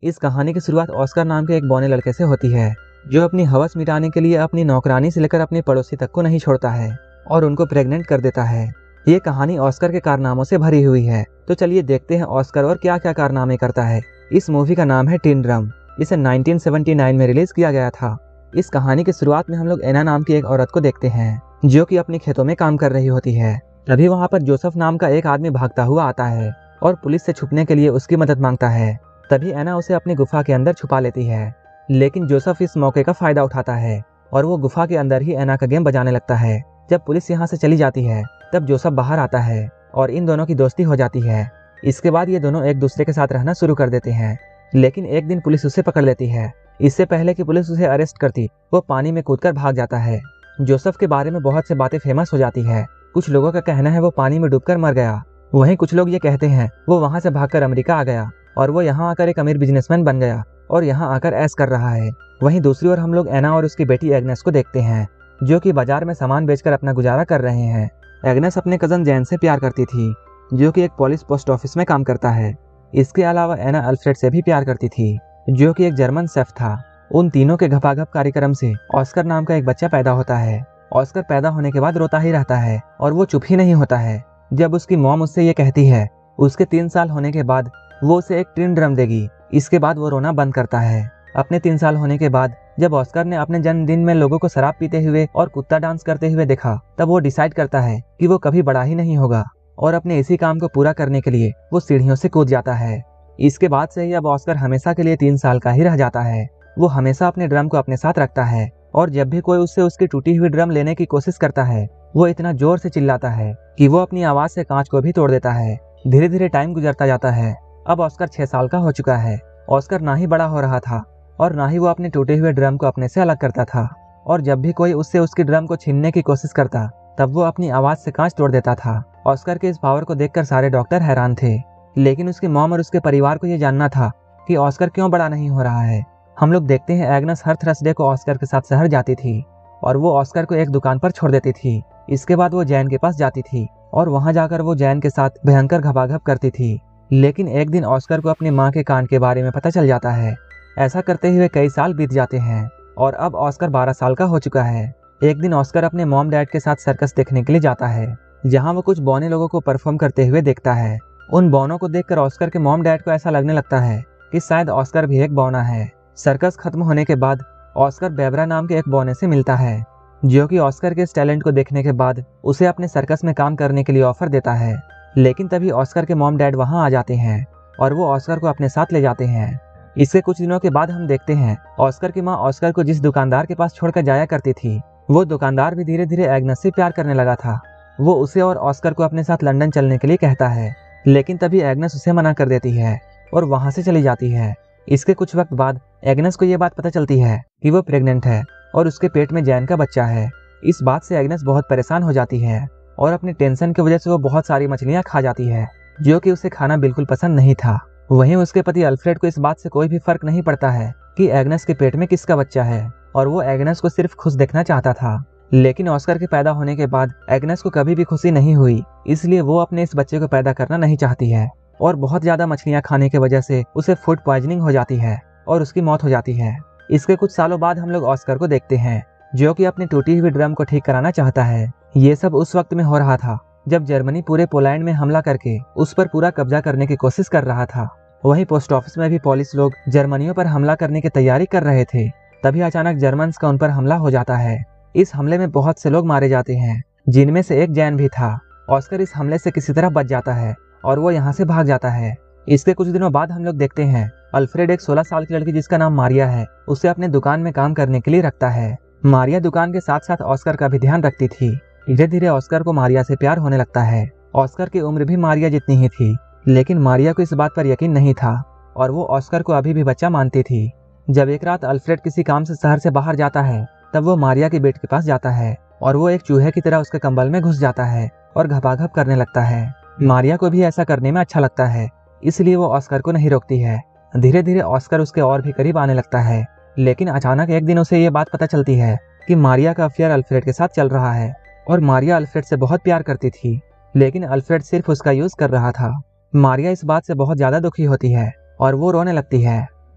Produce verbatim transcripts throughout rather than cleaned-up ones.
इस कहानी की शुरुआत ऑस्कर नाम के एक बौने लड़के से होती है, जो अपनी हवस मिटाने के लिए अपनी नौकरानी से लेकर अपने पड़ोसी तक को नहीं छोड़ता है और उनको प्रेग्नेंट कर देता है। ये कहानी ऑस्कर के कारनामों से भरी हुई है। तो चलिए देखते हैं ऑस्कर और क्या क्या कारनामे करता है। इस मूवी का नाम है टिन ड्रम। इसे उन्नीस सौ उन्यासी में रिलीज किया गया था। इस कहानी की शुरुआत में हम लोग एना नाम की एक औरत को देखते हैं, जो कि अपने खेतों में काम कर रही होती है। तभी वहाँ पर जोसेफ नाम का एक आदमी भागता हुआ आता है और पुलिस से छुपने के लिए उसकी मदद मांगता है। तभी एना उसे अपनी गुफा के अंदर छुपा लेती है, लेकिन जोसेफ इस मौके का फायदा उठाता है और वो गुफा के अंदर ही एना का गेम बजाने लगता है। जब पुलिस यहाँ से चली जाती है तब जोसेफ बाहर आता है और इन दोनों की दोस्ती हो जाती है। इसके बाद ये दोनों एक दूसरे के साथ रहना शुरू कर देते हैं, लेकिन एक दिन पुलिस उसे पकड़ लेती है। इससे पहले कि पुलिस उसे अरेस्ट करती, वो पानी में कूदकर भाग जाता है। जोसेफ के बारे में बहुत से बातें फेमस हो जाती है। कुछ लोगों का कहना है वो पानी में डूबकर मर गया, वहीं कुछ लोग ये कहते हैं वो वहाँ से भागकर अमेरिका आ गया और वो यहाँ आकर एक अमीर बिजनेसमैन बन गया और यहाँ आकर ऐश कर रहा है। वहीं दूसरी ओर हम लोग एना और उसकी बेटी एग्नेस को देखते हैं, जो कि बाजार में सामान बेचकर अपना गुजारा कर रहे हैं। एग्नेस अपने कजन जैन से प्यार करती थी, जो कि एक पुलिस पोस्ट ऑफिस में काम करता है। इसके अलावा एना अल्फ्रेड से भी प्यार करती थी, जो कि एक जर्मन शेफ था। उन तीनों के घपाघप कार्यक्रम से ऑस्कर नाम का एक बच्चा पैदा होता है। ऑस्कर पैदा होने के बाद रोता ही रहता है और वो चुप ही नहीं होता है। जब उसकी मॉम उससे ये कहती है उसके तीन साल होने के बाद वो उसे एक टिन ड्रम देगी, इसके बाद वो रोना बंद करता है। अपने तीन साल होने के बाद जब ऑस्कर ने अपने जन्मदिन में लोगों को शराब पीते हुए और कुत्ता डांस करते हुए देखा, तब वो डिसाइड करता है कि वो कभी बड़ा ही नहीं होगा और अपने इसी काम को पूरा करने के लिए वो सीढ़ियों से कूद जाता है। इसके बाद से ही अब ऑस्कर हमेशा के लिए तीन साल का ही रह जाता है। वो हमेशा अपने ड्रम को अपने साथ रखता है और जब भी कोई उससे उसकी टूटी हुई ड्रम लेने की कोशिश करता है, वो इतना जोर से चिल्लाता है कि वो अपनी आवाज से कांच को भी तोड़ देता है। धीरे धीरे टाइम गुजरता जाता है। अब ऑस्कर छह साल का हो चुका है। ऑस्कर ना ही बड़ा हो रहा था और ना ही वो अपने टूटे हुए ड्रम को अपने से अलग करता था, और जब भी कोई उससे उसकी ड्रम को छीनने की कोशिश करता, तब वो अपनी आवाज से कांच तोड़ देता था। ऑस्कर के इस पावर को देखकर सारे डॉक्टर हैरान थे, लेकिन उसकी मॉम और उसके परिवार को ये जानना था कि ऑस्कर क्यों बड़ा नहीं हो रहा है। हम लोग देखते हैं एग्नेस हर थर्सडे को ऑस्कर के साथ शहर जाती थी और वो ऑस्कर को एक दुकान पर छोड़ देती थी। इसके बाद वो जैन के पास जाती थी और वहां जाकर वो जैन के साथ भयंकर घपाघप करती थी। लेकिन एक दिन ऑस्कर को अपनी माँ के कांड के बारे में पता चल जाता है। ऐसा करते हुए कई साल बीत जाते हैं और अब ऑस्कर बारह साल का हो चुका है। एक दिन ऑस्कर अपने मॉम डैड के साथ सर्कस देखने के लिए जाता है, जहाँ वो कुछ बौने लोगों को परफॉर्म करते हुए देखता है। उन बौनों को देखकर ऑस्कर के मॉम डैड को ऐसा लगने लगता है कि शायद ऑस्कर भी एक बौना है। सर्कस खत्म होने के बाद ऑस्कर बेबरा नाम के एक बौने से मिलता है, जो कि ऑस्कर के इस टैलेंट को देखने के बाद उसे अपने सर्कस में काम करने के लिए ऑफर देता है। लेकिन तभी ऑस्कर के मॉम डैड वहां आ जाते हैं और वो ऑस्कर को अपने साथ ले जाते हैं। इसके कुछ दिनों के बाद हम देखते हैं ऑस्कर की माँ ऑस्कर को जिस दुकानदार के पास छोड़कर जाया करती थी, वो दुकानदार भी धीरे धीरे एग्नेस से प्यार करने लगा था। वो उसे और ऑस्कर को अपने साथ लंदन चलने के लिए कहता है, लेकिन तभी एग्नेस उसे मना कर देती है और वहां से चली जाती है। इसके कुछ वक्त बाद एग्नेस को ये बात पता चलती है कि वो प्रेग्नेंट है और उसके पेट में जैन का बच्चा है। इस बात से एग्नेस बहुत परेशान हो जाती है और अपने टेंशन की वजह से वो बहुत सारी मछलियां खा जाती है, जो कि उसे खाना बिल्कुल पसंद नहीं था। वहीं उसके पति अल्फ्रेड को इस बात से कोई भी फर्क नहीं पड़ता है कि एग्नेस के पेट में किसका बच्चा है, और वो एग्नेस को सिर्फ खुश देखना चाहता था। लेकिन ऑस्कर के पैदा होने के बाद एग्नेस को कभी भी खुशी नहीं हुई, इसलिए वो अपने इस बच्चे को पैदा करना नहीं चाहती है और बहुत ज्यादा मछलियां खाने की वजह से उसे फूड पॉइजनिंग हो जाती है और उसकी मौत हो जाती है। इसके कुछ सालों बाद हम लोग ऑस्कर को देखते हैं, जो कि अपनी टूटी हुई ड्रम को ठीक कराना चाहता है। ये सब उस वक्त में हो रहा था जब जर्मनी पूरे पोलैंड में हमला करके उस पर पूरा कब्जा करने की कोशिश कर रहा था। वहीं पोस्ट ऑफिस में भी पुलिस लोग जर्मनियों पर हमला करने की तैयारी कर रहे थे। तभी अचानक जर्मन्स का उन पर हमला हो जाता है। इस हमले में बहुत से लोग मारे जाते हैं, जिनमें से एक जैन भी था। ऑस्कर इस हमले से किसी तरह बच जाता है और वो यहाँ से भाग जाता है। इसके कुछ दिनों बाद हम लोग देखते हैं अल्फ्रेड एक सोलह साल की लड़की जिसका नाम मारिया है, उसे अपने दुकान में काम करने के लिए रखता है। मारिया दुकान के साथ साथ ऑस्कर का भी ध्यान रखती थी। धीरे धीरे ऑस्कर को मारिया से प्यार होने लगता है। ऑस्कर की उम्र भी मारिया जितनी ही थी, लेकिन मारिया को इस बात पर यकीन नहीं था और वो ऑस्कर को अभी भी बच्चा मानती थी। जब एक रात अल्फ्रेड किसी काम से शहर से बाहर जाता है, तब वो मारिया के बेड के पास जाता है और वो एक चूहे की तरह उसके कंबल में घुस जाता है और घपाघप करने लगता है। मारिया को भी ऐसा करने में अच्छा लगता है, इसलिए वो ऑस्कर को नहीं रोकती है। धीरे धीरे ऑस्कर उसके और भी करीब आने लगता है, लेकिन अचानक एक दिन उसे ये बात पता चलती है कि मारिया का अफेयर अल्फ्रेड के साथ चल रहा है और मारिया अल्फ्रेड से बहुत प्यार करती थी, लेकिन अल्फ्रेड सिर्फ उसका यूज कर रहा था। मारिया इस बात से बहुत ज्यादा दुखी होती है और वो रोने लगती है।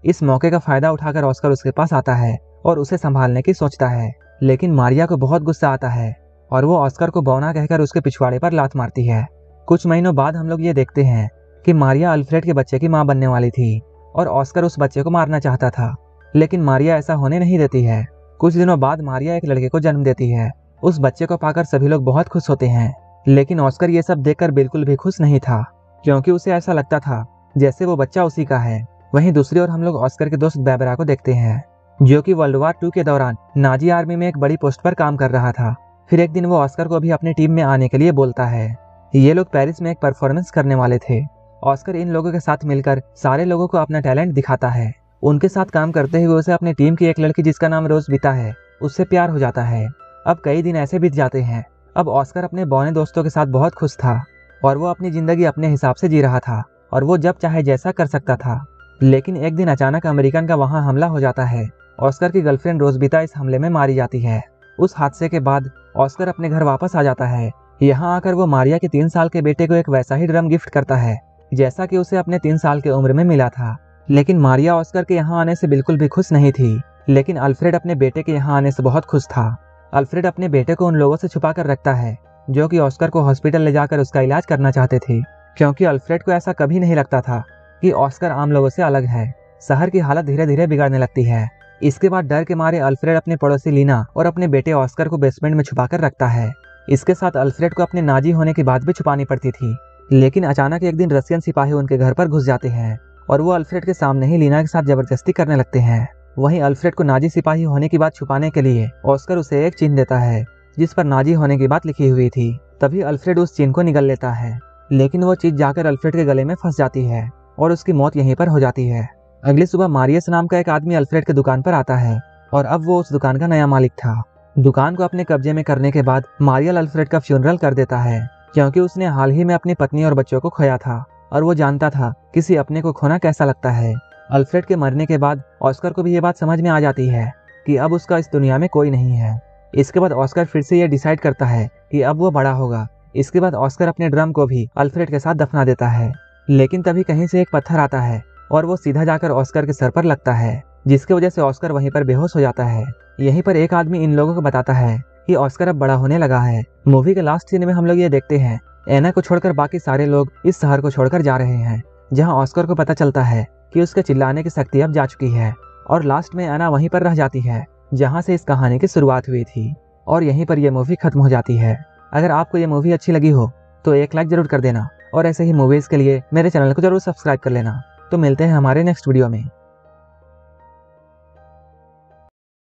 इस मौके का फायदा उठाकर ऑस्कर उसके पास आता है और उसे संभालने की सोचता है, लेकिन मारिया को बहुत गुस्सा आता है और वो ऑस्कर को बौना कहकर उसके पिछवाड़े पर लात मारती है। कुछ महीनों बाद हम लोग ये देखते हैं कि मारिया अल्फ्रेड के बच्चे की मां बनने वाली थी और ऑस्कर उस बच्चे को मारना चाहता था, लेकिन मारिया ऐसा होने नहीं देती है। कुछ दिनों बाद मारिया एक लड़के को जन्म देती है। उस बच्चे को पाकर सभी लोग बहुत खुश होते हैं, लेकिन ऑस्कर ये सब देखकर बिल्कुल भी खुश नहीं था, क्योंकि उसे ऐसा लगता था जैसे वो बच्चा उसी का है। वहीं दूसरी ओर हम लोग ऑस्कर के दोस्त बैबरा को देखते हैं, जो कि वर्ल्ड वार टू के दौरान नाजी आर्मी में एक बड़ी पोस्ट पर काम कर रहा था। फिर एक दिन वो ऑस्कर को भी अपनी टीम में आने के लिए बोलता है। ये लोग पेरिस में एक परफॉर्मेंस करने वाले थे। ऑस्कर इन लोगों के साथ मिलकर सारे लोगों को अपना टैलेंट दिखाता है। उनके साथ काम करते हुए उसे अपनी टीम की एक लड़की जिसका नाम रोज बीता है, उससे प्यार हो जाता है। अब कई दिन ऐसे बीत जाते हैं। अब ऑस्कर अपने बौने दोस्तों के साथ बहुत खुश था और वो अपनी जिंदगी अपने हिसाब से जी रहा था और वो जब चाहे जैसा कर सकता था। लेकिन एक दिन अचानक अमेरिकन का वहां हमला हो जाता है। ऑस्कर की गर्लफ्रेंड रोजबीता इस हमले में मारी जाती है। उस हादसे के बाद ऑस्कर अपने घर वापस आ जाता है। यहाँ आकर वो मारिया के तीन साल के बेटे को एक वैसा ही ड्रम गिफ्ट करता है जैसा कि उसे अपने तीन साल की उम्र में मिला था। लेकिन मारिया ऑस्कर के यहाँ आने से बिल्कुल भी खुश नहीं थी, लेकिन अल्फ्रेड अपने बेटे के यहाँ आने से बहुत खुश था। अल्फ्रेड अपने बेटे को उन लोगों से छुपा कर रखता है जो कि ऑस्कर को हॉस्पिटल ले जाकर उसका इलाज करना चाहते थे, क्योंकि अल्फ्रेड को ऐसा कभी नहीं लगता था कि ऑस्कर आम लोगों से अलग है। शहर की हालत धीरे धीरे बिगड़ने लगती है। इसके बाद डर के मारे अल्फ्रेड अपने पड़ोसी लीना और अपने बेटे ऑस्कर को बेसमेंट में छुपा कर रखता है। इसके साथ अल्फ्रेड को अपने नाजी होने की बात भी छुपानी पड़ती थी, लेकिन अचानक एक दिन रशियन सिपाही उनके घर पर घुस जाते हैं और वो अल्फ्रेड के सामने ही लीना के साथ जबरदस्ती करने लगते हैं। वहीं अल्फ्रेड को नाजी सिपाही होने की बात छुपाने के लिए ऑस्कर उसे एक चिन्ह देता है जिस पर नाजी होने की बात लिखी हुई थी। तभी अल्फ्रेड उस चिन्ह को निगल लेता है, लेकिन वो चीज जाकर अल्फ्रेड के गले में फंस जाती है और उसकी मौत यहीं पर हो जाती है। अगली सुबह मारियस नाम का एक आदमी अल्फ्रेड के दुकान पर आता है और अब वो उस दुकान का नया मालिक था। दुकान को अपने कब्जे में करने के बाद मारियल अल्फ्रेड का फ्यूनरल कर देता है, क्योंकि उसने हाल ही में अपनी पत्नी और बच्चों को खोया था और वो जानता था किसी अपने को खोना कैसा लगता है। अल्फ्रेड के मरने के बाद ऑस्कर को भी ये बात समझ में आ जाती है कि अब उसका इस दुनिया में कोई नहीं है। इसके बाद ऑस्कर फिर से ये डिसाइड करता है कि अब वो बड़ा होगा। इसके बाद ऑस्कर अपने ड्रम को भी अल्फ्रेड के साथ दफना देता है, लेकिन तभी कहीं से एक पत्थर आता है और वो सीधा जाकर ऑस्कर के सर पर लगता है, जिसकी वजह से ऑस्कर वहीं पर बेहोश हो जाता है। यहीं पर एक आदमी इन लोगों को बताता है कि ऑस्कर अब बड़ा होने लगा है। मूवी के लास्ट सीन में हम लोग ये देखते हैं एना को छोड़कर बाकी सारे लोग इस शहर को छोड़कर जा रहे हैं, जहां ऑस्कर को पता चलता है कि उसके चिल्लाने की शक्ति अब जा चुकी है। और लास्ट में एना वहीं पर रह जाती है जहां से इस कहानी की शुरुआत हुई थी और यहीं पर यह मूवी खत्म हो जाती है। अगर आपको ये मूवी अच्छी लगी हो तो एक लाइक जरूर कर देना और ऐसे ही मूवीज के लिए मेरे चैनल को जरूर सब्सक्राइब कर लेना। तो मिलते हैं हमारे नेक्स्ट वीडियो में।